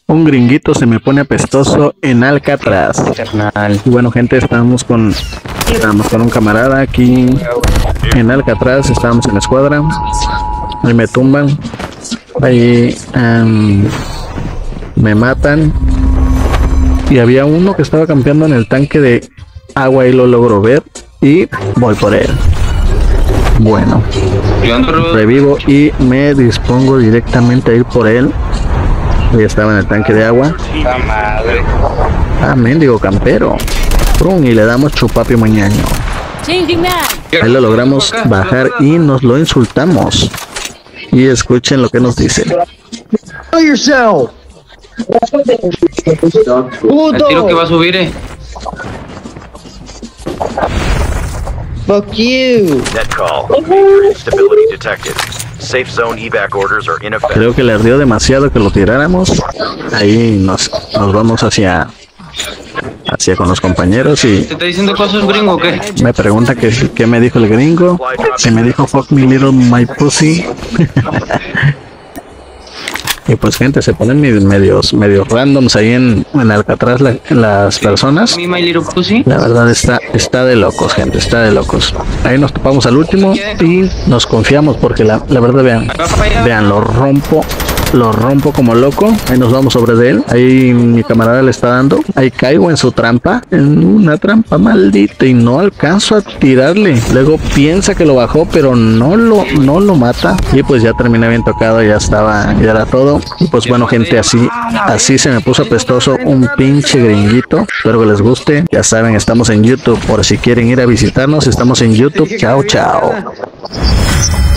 Un gringuito se me pone apestoso en Alcatraz. Carnal. Y bueno, gente, estábamos con un camarada aquí en Alcatraz. Estábamos en la escuadra. Ahí me tumban. Ahí me matan. Y había uno que estaba campeando en el tanque de agua y lo logro ver. Y voy por él. Bueno, revivo y me dispongo directamente a ir por él. Ya estaba en el tanque de agua. Ah, mendigo campero. Prum, y le damos chupapi mañana. Ahí lo logramos bajar y nos lo insultamos. Y escuchen lo que nos dice. El tiro que va a subir, Fuck you. Net call. Major instability detected. Safe zone evac orders are ineffective. Creo que le ardió demasiado que lo tiráramos. Ahí nos vamos hacia con los compañeros y ¿te está diciendo cosas gringo o qué? me pregunta qué me dijo el gringo. Se me dijo fuck me little my pussy. Y pues gente, se ponen medios randoms ahí en Alcatraz las personas. My little pussy. La verdad está de locos, gente, está de locos. Ahí nos topamos al último y nos confiamos porque la verdad vean, lo rompo como loco. Ahí nos vamos sobre de él. Ahí mi camarada le está dando. Ahí caigo en su trampa, en una trampa maldita y no alcanzo a tirarle. Luego piensa que lo bajó, pero no lo mata. Y pues ya terminé bien tocado, ya era todo. Y pues bueno, gente, así se me puso apestoso un pinche gringuito. Espero que les guste. Ya saben, estamos en YouTube por si quieren ir a visitarnos. Estamos en YouTube. Chao, chao.